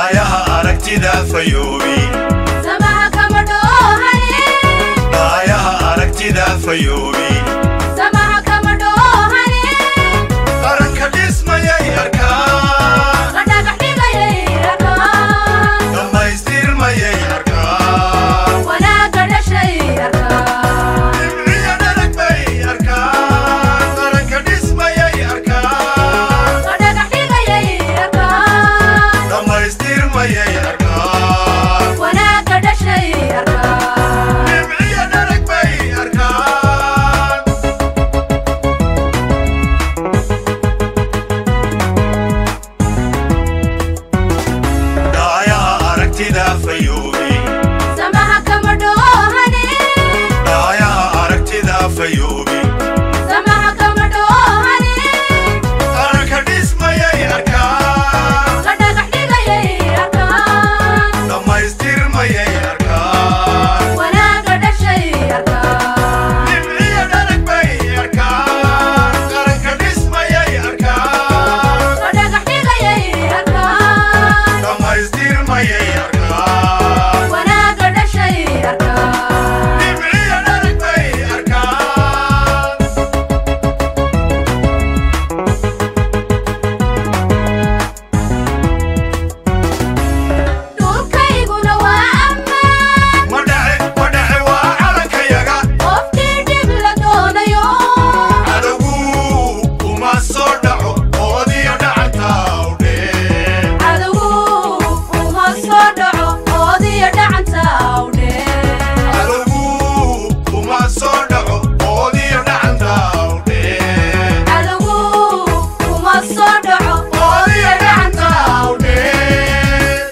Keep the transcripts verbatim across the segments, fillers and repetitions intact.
دايها أركتدا فيوبي سماها كمدوهني دايها أركتدا فيوبي سماها كمدوهني قرنك اسم يا أركان غدا قحديقة يا أركان لما يصير ما يا أركان ولا قد شيء أركان نبني أنا لك بي أركان قرنك اسم يا أركان غدا قحديقة يا أركان لما يصير ما يا أركان ولا قد شيء أركان نبني أنا لك بي أركان دايها أركتدا فيوبي سماها كمدوهني دايها أركتدا فيوبي سماها كمدوهني قرنك اسم يا أركان غدا قحديقة يا أركان لما يصير ما يا أركان ولا قد شيء أركان نبني أنا لك بي أركان قرنك اسم يا أركان غدا قحديقة يا أركان لما يصير ما يا أركان ولا قد شيء أركان نبني أنا لك بي أركان dhulkayguna waa ammaan ودعي ودعي وعلك يا qofkii dhib la doonayo عدو وما صدعوا قودي دعتا ودين cadowgu uma soo dhaco oodiyo dhacanta awdhee عدو وما صدعوا قودي دعتا ودين cadowgu uma soo dhaco قودي oodiyo dhacanta دعتا ودين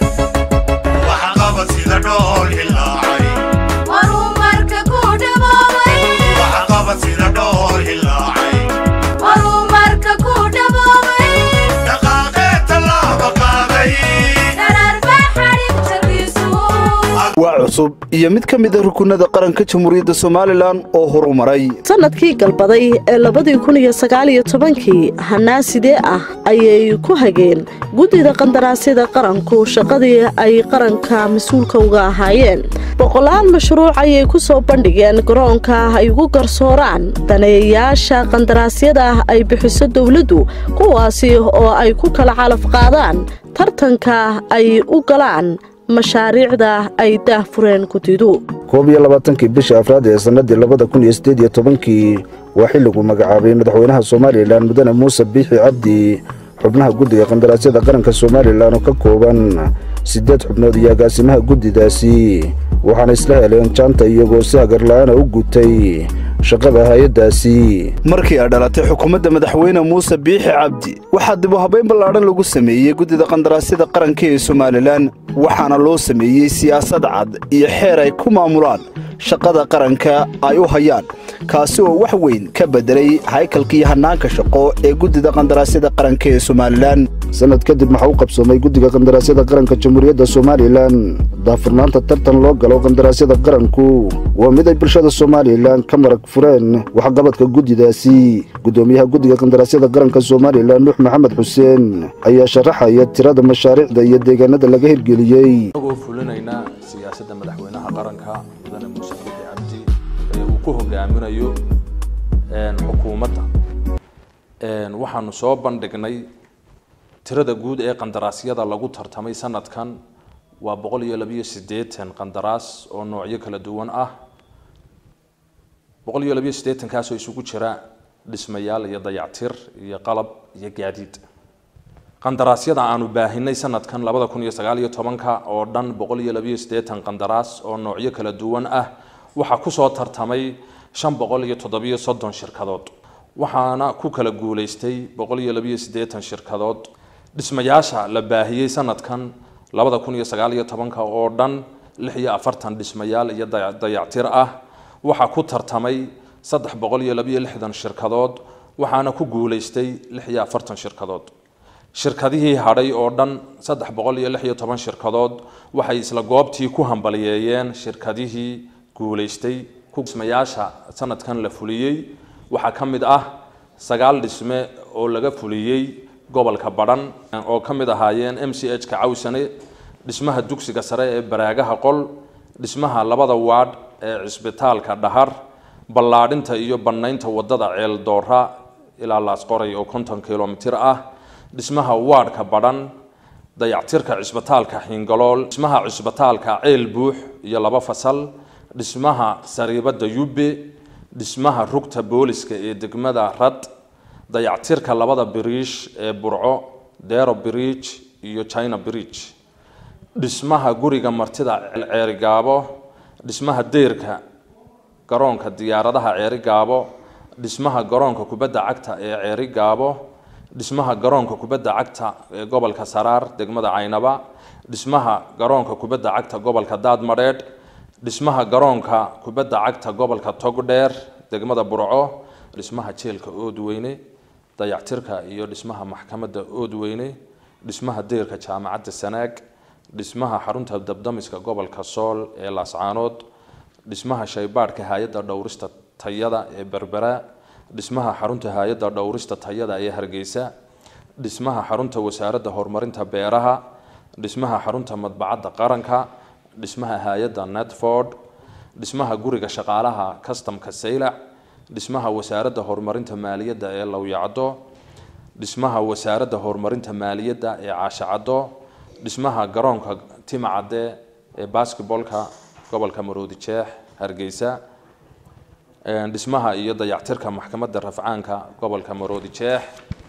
وحقبت سيدا دول هلاعي maruu marka ku dhaboobay وحقبت سيدا دول هلاعي maruu marka ku dhaboobay دقاقات الله بقاضي dhararba xadhig jarkiisu waa cusub iyo mid ka mid ah rukunada qaranka jamhuuriyadda Soomaaliland oo horumaray sanadkii galbaday ee labadii kun iyo sagaal iyo tobankii hanaa sidee ah ayay ku hageen guddida qandaraasyada qaranku shaqadii ay qaranka mas'uulka uga ahaayeen boqolaal mashruuc ayay ku soo bandhigeen garoonka ay ugu garsooraan daneeyayaasha qandaraasyada ay bixiso dawladdu kuwaasi oo ay ku kala calaf qaadaan tartanka ay u galaan mashaariicda ay daahfureen guddidu koob iyo labaatankii bisha afraad ee sanadii labada kun iyo siddeed iyo tobankii waa xilligu magacaabay madaxweynaha Soomaaliland mudane Muuse Biixi Cabdi xubnaha guddiga qandaraasyada qaranka Soomaaliland oo ka kooban siddeed xubnood iyo agaasimaha guddidaasi waxaana isla heleen jaanta iyagoo si hagar la'aan u gutay shaqada hay'adaasi markii ay dhalatay xukuumadda madaxweyne Muuse Biixi Cabdi waxaa dib u habeyn ballaaran lagu sameeyay guddida qandaraasyada qaranka ee Soomaaliland waxaana loo sameeyay siyaasad cad iyo xeer ay ku maamulaan shaqada qaranka ay u hayaan kaasi oo wax weyn ka bedelay haykalkii hanaanka shaqo ee guddida qandaraasyada qaranka ee Soomaaliland sanad kadib waxa uu qabsoomay guddiga qandaraasyada qaranka jamhuuriyadda Soomaaliland daafurnaanta tartan loo galo qandaraasyada qaranku waa mid ay bulshada Soomaaliland ka marag fureen waxqabadka guddidaasi gudoomiyaha guddiga qandaraasyada qaranka Soomaaliland Nuux Maxamed Xuseen ayaa sharaxaya tirada mashaariicda iyo deegaanada laga hirgeliyay oo fulinayna siyaasadda madaxweynaha qaranka mudane Muuse Biixi Cabdi ee uu ku hogaaminayo een xukuumadda een waxaanu soo bandhignay tirada guud ee qandaraasyada lagu tartamay sanadkan waa boqol iyo laba iyo siddeetan qandaraas oo noocyo kala duwan ah boqol iyo laba iyo siddeetan kaas oo isugu jira dhismayaal iyo dayactir iyo qalab iyo gaadiid qandaraasyada aanu baahinay sanadkan labada kun iyo sagaal iyo tobanka oo dhan boqol iyo laba iyo siddeetan qandaraas oo noocyo kala duwan ah waxa ku soo tartamay shan boqol iyo toddoba iyo soddon shirkadood waxaana ku kala guuleystay boqol iyo laba iyo siddeetan shirkadood dhismayaasha la baahiyay sanadkan labada kun iyo sagaal iyo tobanka oo dhan lix iyo afartan dhismayaal iyo dayactir ah waxa ku tartamay saddex boqol iyo laba iyo lixdan shirkadood waxaana ku guuleystay lix iyo afartan shirkadood shirkadihii hadhay oo dhan saddex boqol iyo lix iyo toban shirkadood waxay isla goobtii ku hambaliyeeyeen shirkadihii guuleystay ku dhismayaasha sanadkan la fuliyay waxa ka mid ah sagaal dhisme oo laga fuliyay gobolka Badhan oo ka mid ahaayeen M C H ka Cawsane dhismaha dugsiga sare ee baraagaha qol dhismaha labada waadh ee cisbitaalka dhahar ballaadhinta iyo bannaynta wadada ceel doora ilaa laasqoray oo konton kilomitir ah dhismaha waadhka badhan dayactirka cisbitaalka xingalool dhismaha cisbitaalka ceel buux iyo laba fasal dhismaha sariibada yubbe dhismaha rugta booliska ee degmada rad dayactirka labada biriish ee burco dero bridge iyo china bridge dhismaha guriga martida ceerigaabo dhismaha deerka garoonka diyaaradaha ceerigaabo dhismaha garoonka kubadda cagta ee ceerigaabo dhismaha garoonka kubadda cagta ee gobolka saraar degmada caynaba dhismaha garoonka kubadda cagta gobolka daadmadheedh dhismaha garoonka kubadda cagta gobolka togdheer degmada burco dhismaha jeelka oodweyne dayactirka iyo dhismaha maxkamadda oodweyne dhismaha deerka jaamacadda sanaag dhismaha xarunta dabdamiska gobolka sool ee laascaanood dhismaha shaybaadhka hay'adda dhowrista tayada ee berbera dhismaha xarunta hay'adda dhowrista tayada ee hargeysa dhismaha xarunta wasaaradda horumarinta beeraha dhismaha xarunta madbacadda qaranka dhismaha hay'adda Netford dhismaha guriga shaqaalaha customka Saylac dhismaha wasaaradda horumarinta maaliyadda ee Lawyacado dhismaha wasaaradda horumarinta maaliyadda ee Caashacado dhismaha garoonka Timacade ee basketballka gobolka Maroodi Jeex Hargeysa dhismaha iyo dayactirka maxkamadda rafcaanka gobolka Maroodi Jeex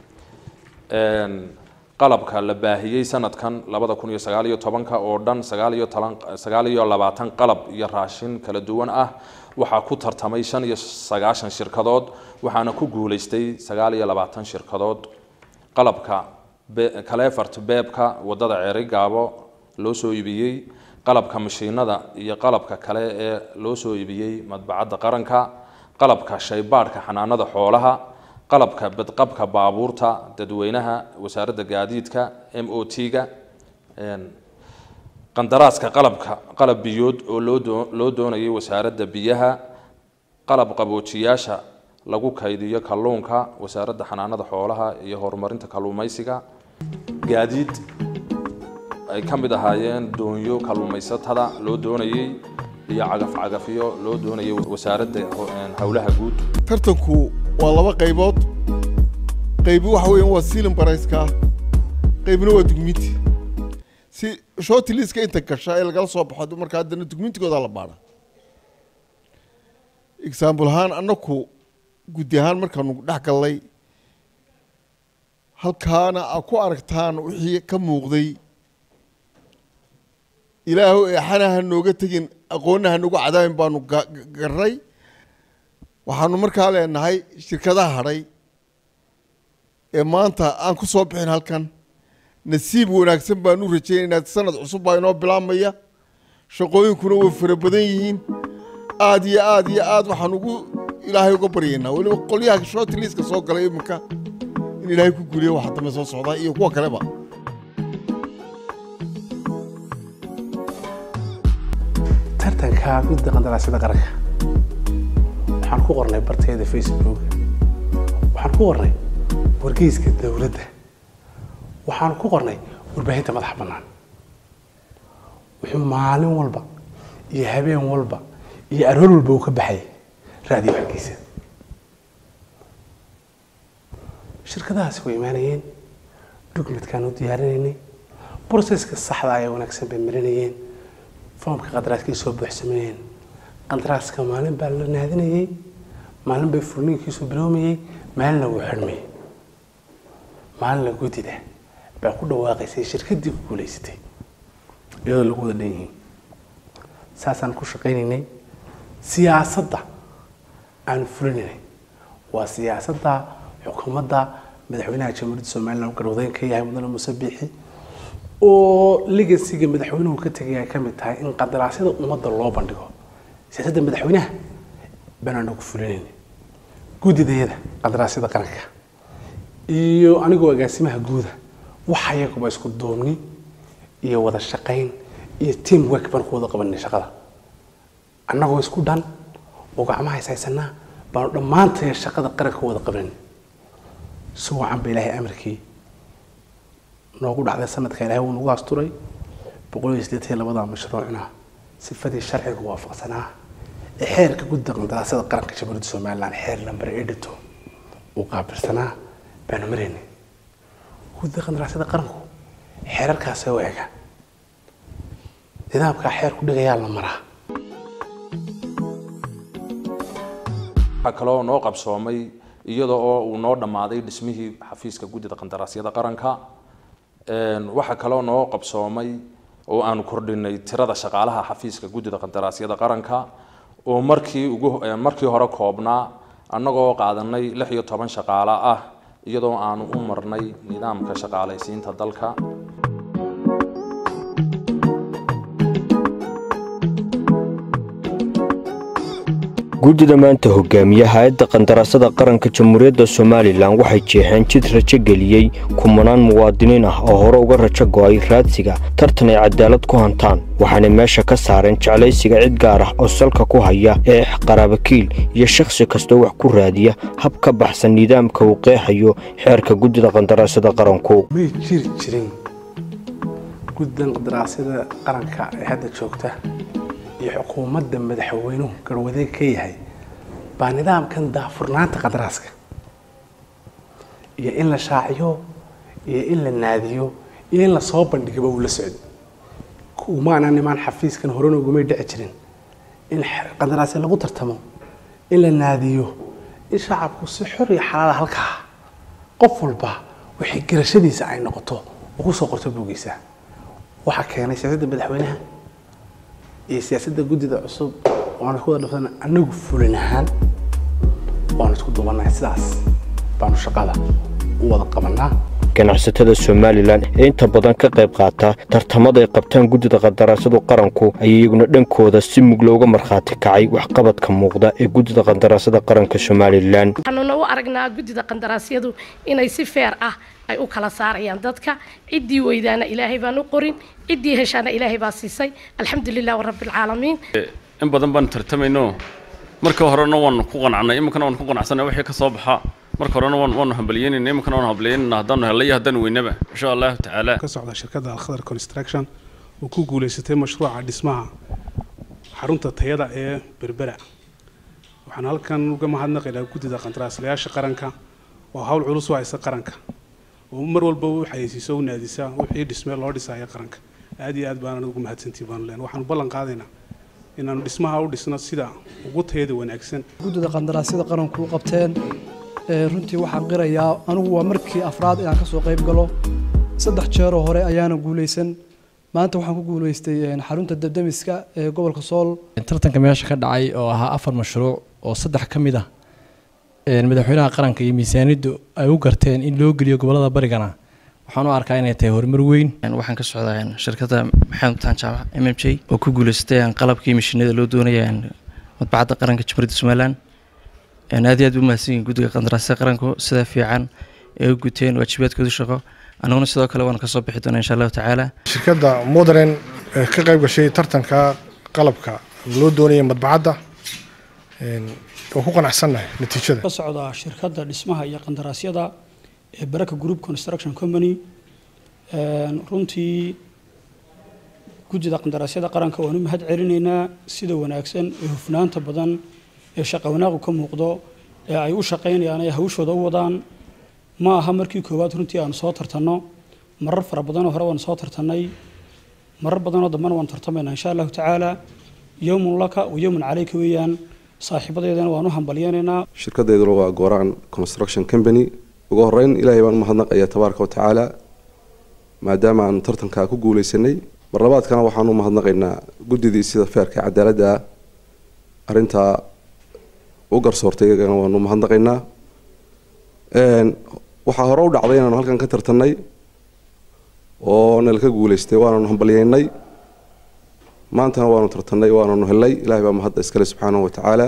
qalabka la baahiyay sanadkan labada kun iyo sagaal iyo tobanka oo dhan sagaal iyo labaatan qalab iyo raashin kala duwan ah waxaa ku tartamay shan iyo sagaashan shirkadood waxaana ku guuleystay sagaal iyo labaatan shirkadood qalabka kaleefart beebka wadada ceerigaabo loo soo iibiyey qalabka mashiinada iyo qalabka kale ee loo soo iibiyey madbacadda qaranka qalabka shaybaadhka xanaanada xoolaha qalabka badqabka baabuurta dadweynaha wasaaradda gaadiidka M O T-ga qandaraaska qalabka qalab biyood oo loo doonayay wasaaradda biyaha qalab qaboojiyaasha lagu kaydiyo kalluunka wasaaradda xanaanada xoolaha iyo horumarinta kalluumaysiga gaadiid ay ka mid ahaayeen doonyo kalluumaysatada loo doonayay iyo cagaf cagafyo loo doonayay wasaaradda hawlaha guud tartanku waa laba qaybood qayb waxa weeyaan waa silin barayska qaybna waa dugmiti si short list ka inta gasha ee laga soo baxo marka hadana dugmitigooda la baara example ahaan anaku gudi ahaan markaanu dhex galay halkaana aad ku aragtaan wixii ka muuqday ilaahu ee xanaha nooga tagin aqoonnaha nagu cadayn baanu garray waxaanu markaa leenahay shirkadaha hadhay ee maanta aan ku soo bixin halkan nasiib wanaagsan baan u rajaynaynaa sanad cusub baa inoo bilaabmaya shaqooyinkuna way fara badan yihiin aad iyo aad iyo aad waxaan ugu ilaahay uga baryaynaa weliba qolyaha short listka soo galay iminka in ilaahay ku guuliyo waxa dambe soo socda iyo kuwa kaleba tartanka guddiga qandaraasyada qaranka waxaan ku qornay barteeda Facebook waxaan ku qornay wargeyska dawladda waxaan ku qornay warbaahinta madax bannaan wuxuu maalin walba iyo habeen walba iyo aroor walba uu ka baxay raadiyo wargeysa shirkadahaasi way imaanayeen dukumentkaan u diyaarinaynay processka saxda ah ee wanaagsan bay marinayeen foomka qandaraaska soo buuxsameeyeen qandaraaska maalin baa la naadinayay maalin bay furniinkiisu bilowmayay maalin lagu xirmayay maalin la gudida baa ku dhawaaqaysay shirkadii ku guuleysatay iyadoo lagu wada dhan yihiin saasaan ku shaqaynaynay siyaasadda aan fulinaynay waa siyaasadda xukuumadda madaxweynaha jamhuuriyadda Soomaaliland garwadeen ka yahay mudane Muuse Biixi oo legacy-ga madaxweynuhu ka tagay ay ka mid tahay in qandaraasyada ummadda loo bandhigo siyaasadda madaxweynaha banaanka ku fulinaynay gudidayada qandaraasyada qaranka iyo anigoo agaasimaha guuda waxa iyagu isku dooni iyo wada shaqayn iyo team work baan ku wada qabanay shaqada annagoo isku dhan oo gacmaha haysanaa baan dhamaantay shaqada qaranka wada qabanay soo aan bilaahay amarkii noogu dhacday sanadka ilaahay uu nagu asturay boqol iyo siddeetan iyo labada mashruucna sifadii sharciga waafaqsanaa ee xeerka guddiga qandaraasyada qaranka jamhuuriyadda somalilan xeer lambar edito uu qaabilsanaa baanu maraynay guddiga qandaraasyada qaranku xeerarkaasee u ega nidaamkaa xeer ku dhigayaa la maraa waxaa kaloo noo qabsoomay iyada oo uu noo dhammaaday dhismihii xafiiska guddida qandaraasyada qaranka waxaa kaloo noo qabsoomay oo aanu kordhinay tirada shaqaalaha xafiiska guddida qandaraasyada qaranka oo markii ugu markii hore koobnaa annagoo qaadanay lix iyo toban shaqaale ah iyadoo aanu u marnay nidaamka shaqaalaysiinta dalka guddida maanta hogaamiye hay'adda qandaraasada qaranka jamhuuriyadda somalilan waxay jeexeen jid rajo geliyey kumanaan muwaadiniin ah oo hore uga rajo go'ay raadsiga tartan ay cadaalad ku hantaan waxaanay meesha ka saareen jeclaysiga cid gaar ah oo salka ku haya ee qaraabakiil iyo shakhsi kastoo wax ku raadiya hab ka baxsan nidaamka uu qeexayo xeerka guddida qandaraasada qaranku may jiri jirin guddigan qandaraasyada qaranka ee hadda joogta iyo xukuumadda madaxweynuhu garwadeeg ka yahay baa nidaamkan daafurnaanta qadaraaska iyo in la shaaciyo iyo in la naadiyo iyo in la soo bandhigaba uu la socdo kumaana nimaan xafiiskan horena ugumay dhici jirin in qandaraasya lagu tartamo in la naadiyo in shacabku si xor iyo xalaal halkaa qof walba wixii garashadiisa ay noqoto ugu soo qorto buugiisa waxa keenay siyaasadda madaxweynaha iyo siyaasadda guddida cusub waana ku wada dhafana anagu fulin ahaan waana isku duubanahay sidaas baanu shaqada u wada qabanaa ganacsatada somalilan ee inta badan ka qayb qaata tartamada ay qabtaan guddida qandaraasadu qaranku ayay iyaguna dhankooda si mug looga markhaati kacay waxqabadka muuqda ee guddida qandaraasada qaranka somalilan waxaanuna u aragnaa guddida qandaraasyadu inay si feer ah ay u kala saarayaan dadka ciddii weydaana ilaahay baan u qorin ciddii heshaana ilaahay baa siisay alxamdulilah rabbil caalamiin in badan baan tartamayno marka horena waan ku qanacnay imkana waan ku qanacsanay wixii ka soo baxa marka horena waan waan hambalyeynay imkana waan hambalyeynay haddaan helay haddaan weynaba insha Allah taala ka socda shirkadda Al-Khadar Construction oo ku guuleysatay mashruuca dhismaha xarunta tayada ee Berbera waxaan halkan uga mahadnaqaynaa guddida qandaraaslayaasha qaranka oo hawl culus u haysa qaranka oo mar walba uu xayeysiiso u naadisa wixii dhisme loo dhisayo qaranka aad iyo aad baan ugu mahadsantii baan leen waxaan ballan qaadaynaa inaan dhismaha u dhisno sida ugu tayada wanaagsan guddida qandaraasyada qaranku qabteen ee runtii waxaan qirayaa anigu waa markii afraad inaan ka soo qayb galo saddex jeer oo hore ayaana guuleysan maanta waxaan ku guuleystay xarunta dabdamiska ee gobolka Sool tartanka meesha ka dhacay oo ahaa afar mashruuc oo saddex ka mid ah madaxweynaha qaranka iyo miisaaniyaddu ay u garteen in loo geliyo gobolada barigana waxaan u arkaa inay tahay horumar weyn waxaan ka socdaa shirkadda Maxamed Tanjaac M M J oo ku guuleystay qalabkii mishiinada loo doonayay madbacadda qaranka jamhuuriyadda Somaliland aan aad iyo aad u mahadsan guddiga qandaraasyada qaranku sida fiican ee u guteen waajibaadkooda shaqo anaguna sidoo kale waan ka soo bixi doonaa insha Allah tacaala shirkadda Modern ka qayb gashay tartanka qalabka loo doonayay madbacadda oo ku qanacsanahay natiijada ka socda shirkadda dhismaha iyo qandaraasyada ee Baraka Group Construction Company runtii guddida qandaraasyada qaranka waan u mahad celinaynaa sida wanaagsan ee hufnaanta badan ee shaqo wanaag ka muuqdo ee ay u shaqeynayaan ay hawshooda u wadaan ma aha markii koowaad runtii aan soo tartano marar fara badan oo hore waan soo tartanay marar badan oo dambana waan tartamaynaa insha Allah tacaala yawmun laka wa yawmun alayka weeyaan saaxiibadeedana waan u hambalyeynaa shirkadeeduna waa Goran Construction Company ugu horeyn ilaahay baan mahadnaqayaa tabaaraka wa tacaala maadaama aan tartanka ku guuleysanay mar labaadkana waxaan u mahadnaqaynaa guddidii sida feerka cadaaladda arinta u garsoortay iyagana waan u mahadnaqaynaa een waxa hore u dhacday inaan halkan ka tartanay oo nalka guuleystay waan hambalyeynay maanta waanu tartanay waanu helay ilaahay baa mahad iskale subxaanahu wa tacaala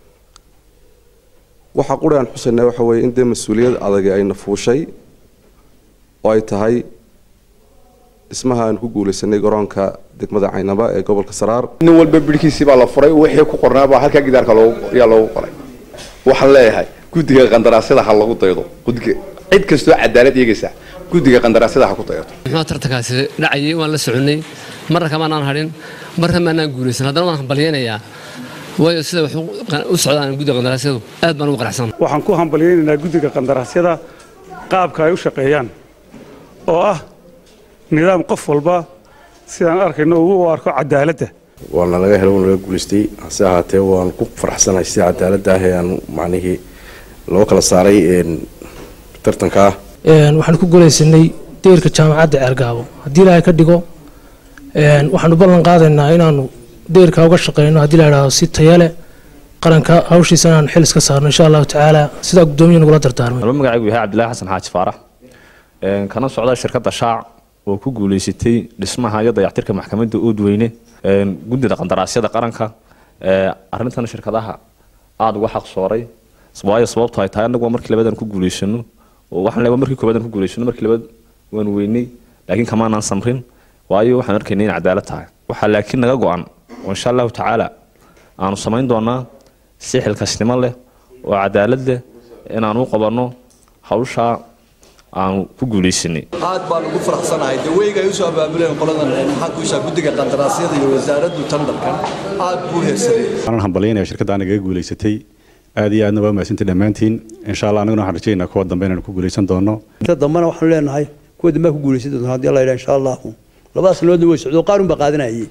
waxa quraan xusaynaa waxa weeye in de mas'uuliyad adag ay nafuushay oo ay tahay ismaha aan ku guuleysanay garoonka degmada Caynaba ee gobolka Saraar nin walba bilkiisii baa la furay wixii ku qornaa baa halka gidaarka loo yaa loo qoray waxaan leeyahay guddiga qandaraasyada ha lagu daydo guddiga cid kastoo cadaalad eegaysa guddiga qandaraasyada ha ku daydo maxaa tartankaasi dhacay waan la soconay marna kamaanaan hadhin marna maanaan guulaysan haddana waan hambalyaynayaa waayo sida wax u socdaan guddiga qandaraasyadu aad baan ugu qanacsan waxaan ku hambalyaynaynaa guddiga qandaraasyada qaabka ay u shaqeeyaan oo ah nidaam qof walba sidaan arkayno uu u arko cadaaladda waana laga helo laga guulaystay hase ahaatee waan ku faraxsanahay sida cadaaladda ah ee aan macnihii loo kala saaray tartanka waxaan ku guulaysanay deerka jaamacadda Ceergaabo haddii ilaahay ka dhigo waxaanu ballan qaadaynaa inaanu deerka uga shaqeyno haddii la yiraahdo si tayo leh qaranka hawshiisa aan xil iska saarno insha Allah tacaala sida gudoomiyaha nagula dardaarmay magacaygu yahay Cabdilaahi Xasan Xaaji Faarax kana socda shirkadda Shaac oo ku guulaysatay dhismaha iyo dayactirka maxkamadda Oodweyne guddida qandaraasyada qaranka arrintan shirkadaha aad uga xaq sooray sababay sababtu ay tahay anagu markii labadan ku guulaysano oo waxaan leeyahay markii koobaad ku guulaysano markii labaad waan weynay laakiin kama aan samrin waayo waxaan arkaynaa in cadaalad tahay waxa laakiin naga go'an oo insha Allah tacaala aanu samayn doonaa si xilkasnimo leh oo cadaalad leh in aanu qabanno hawsha aan ku guulaysanay aad baan ugu faraxsanahay daweyga ay u soo abaabuleen qoladan maxaa ku soo guddiga qandaraasyada iyo wasaaraddu tandarkan aad buu heesaday waxaan hambalyeynaa shirkadda anaga guulaysatay aad iyo aadna waa mahadsantihiin dhammaantiin insha Allah anaguna waxaan rajaynaynaa kuwa dambe inaan ku guulaysan doono inta dambana waxaan leenahay kuwa dambe ku guulaysan doona haddii Allah yiraahdo insha Allah labada sanoodna way socdo qaarun ba qaadanayay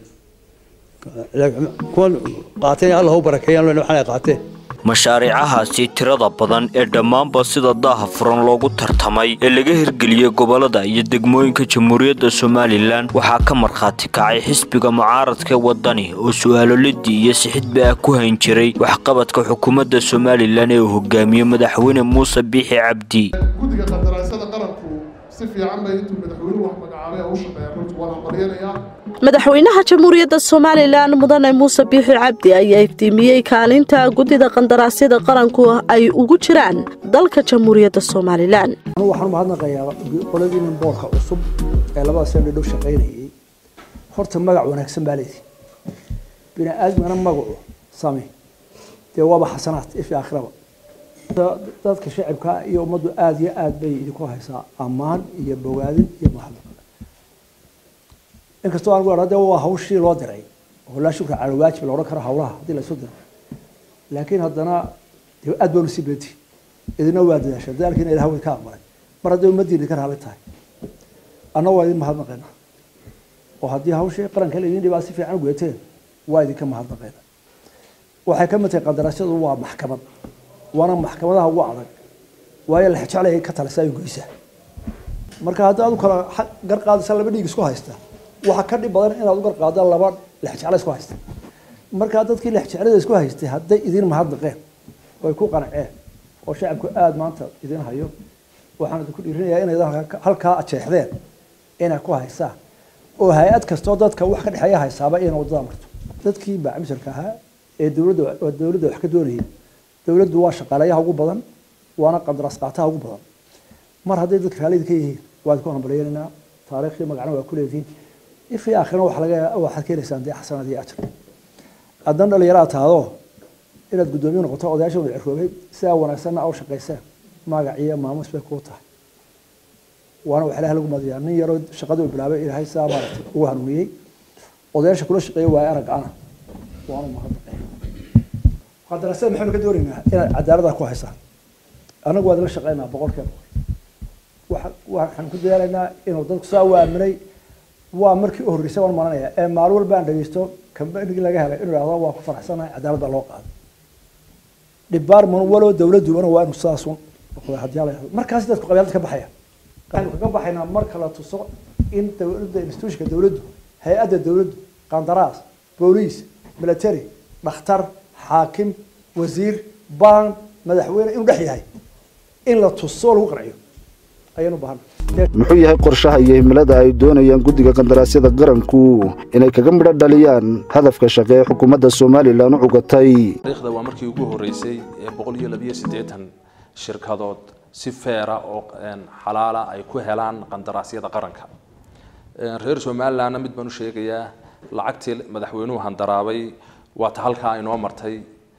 kuwa qaatay Allah u barakeeyaan loo waxaan qaatay mashaariicahaasi tirada badan ee dhammaanba sida daaha furan loogu tartamay ee laga hirgeliyey gobolada iyo degmooyinka Jamhuuriyadda Soomaaliland waxaa ka markhaati kacay xisbiga mucaaradka wadani oo su'aalo lidii iyo sixidba ku hayn jiray waxqabadka xukuumadda Soomaaliland ee uu hogaamiyo madaxweyne Muuse Biixi Cabdi guddiga qandaraasyada qaranku si fiican bay intuu madaxweynuhu wax magacaabay oo u shaqeeyay runtii waan hambalyeynaya madaxweynaha Jamhuuriyadda Soomaaliland mudane Muuse Biixi Cabdi ayaa iftiimiyay kaalinta guddida qandaraasyada qaranku ay ugu jiraan dalka Jamhuuriyadda Soomaaliland waxaan u mahadnaqayaa qoladii boorka cusub ee labada sano dhow shaqeynayay horta magac wanaagsan baa leeyahay bina aadmana magacu saamay dee waa xasanaad fi aakhiraba dadka shacabka iyo ummaddu aad iyo aad bay idinku haysaa ammaan iyo bogaadin iyo mahadnaq inkastoo aan waraado waa hawshii loo diray oo la shukra cala waajib loo karo hawlaha hadii la soo diro laakiin haddana aad baa si beeti idina waa dadaashay dalkiina ilaahay way ka aqbalay mar haddii ummaddiina ka raali tahay ana waa idin mahadnaqayna oo haddii hawshii qaranka la idin dhibaa si fiican u geeteen waa idin ka mahadnaqayna waxay ka mid tahay qandaraasyadu waa maxkamad waana maxkamadaha ugu adag waayo la jeclayay ka talisay goysa marka haddii aad kala gar qaadaysa laba dhiig isku haysta waxa ka dhib badan inaad u gar qaado laba lix jecel isku haysta marka dadkii lix jecel isku haystay haday idin mahadnaqeen way ku qanaceen oo shacabku aad maanta idin hayo waxaan ku dhiirinayaa inay halka ajeexdeen inay ku haystaan oo hay'ad kasto dadka wax ka dhaxeeya haysaaba inay wadada marto dadkii baa misirka ahaa ee dawladda oo dawladda wax ka doonayay dawladdu waa shaqaalayaha ugu badan waana qandaraas qaataha ugu badan mar haday dadka raalida ka yihiin waa ku hambalyeynaa taariikhii magacna waa ku leeyihiin في آخر واحد لقى واحد كيلو سنتي أحسن هذه أجر أدنى اللي يرى هذا إلى القدومين قطع وداش والعفوي ساعة ونسنا أو شقي ساعة ما قعية ما مسبق قطع وأنا وحلاها لكم ماذا يعني يرد شقدوا بالعباء إلى هاي الساعة مالت هو هنوي وداش كل شقي وأرجع أنا وأنا ما هذا هذا رسالة محمد كدورنا إلى عدالة كويسة أنا قاعد أقول شقينا بقول كم واحد واحد كده لنا إنه ضد سوا مني waa markii uu horeysay waan maranaya ee maalin walba aan dhageysto kambanigi laga helay inuu raado waa ku faraxsanahay cadaalada loo qaado department walo dawladdu wana waa inuu saasun hadiyada markaas dadku qabyaalada ka baxaya qaan ka baxayna marka la tuso in dawladda institutionka dawladdu hay'adda dawladdu qandaraas booliis military dhakhtar xaakim wasiir baan madaxweyne inuu dhex yahay in la tuso lagu qarciyo ayanu baahan muxuu yahay qorshaha iyo himilada ay doonayaan guddiga qandaraasyada qaranku inay kaga midho dhaliyaan hadafka shaqo ee xukuumadda Soomaaliland u cugatay taariikhda waa markii ugu horeysay ee boqol iyo laba iyo siddeetan shirkadood si feera oo xalaala ay ku helaan qandaraasyada qaranka reer Soomaaliland mid baan u sheegayaa lacagtii madaxweynuhu handaraabay waa ta halka inoo martay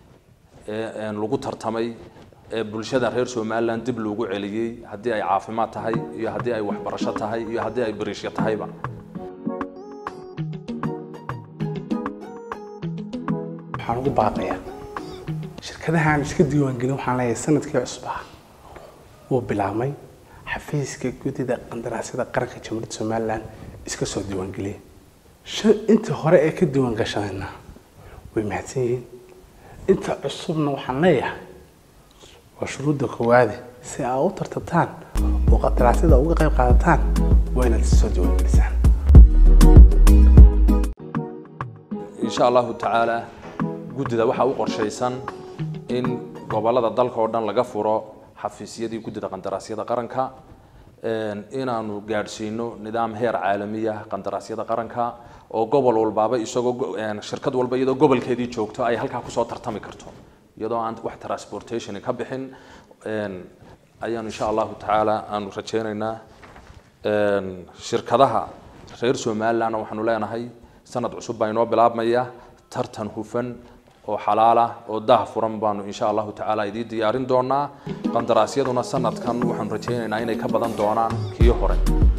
ee lagu tartamay bulshada reer Soomaaliland dib loogu celiyay hadii ay caafimaad tahay iyo hadii ay waxbarasho tahay iyo hadii ay bariishyo tahayba waxaan ugu baaqayaa shirkadahan iska diiwaangelin waxaan leeyahay sanadkii cusub ah wuu bilaabmay xafiiska guddida qandaraasyada qaranka jamhuuriyadda somaliland iska soo diiwaangeliyay inta hore ee ka diiwaan gashadayna way mahadsan yihiin inta cusubna waxaan leeyahay waa shuruudda koowaade si aa u tartataan oo qandaraasyada uga qayb qaadataan waa inaad soo diiwaangelisaan insha allahu tacaala guddida waxaa u qorshaysan in gobolada dalka oo dhan laga furo xafiisyadii guddida qandaraasyada qaranka inaanu gaadhsiino nidaam heer caalamiya qandaraasyada qaranka oo gobol walbaaba isagoo shirkad walba iyadoo gobolkeedii joogto ay halkaa kusoo tartami karto iyadoo aan wax transportation ka bixin ayaanu insha allahu tacaala aanu rajaynaynaa shirkadaha reer somaliland waxaanu leenahay sanad cusub baa inoo bilaabmaya tartan hufan oo xalaala oo daah furan baanu insha allahu tacaala idii diyaarin doonaa qandaraasyaduna sanadkan waxaanu rajaynaynaa inay ka badan doonaan kii hore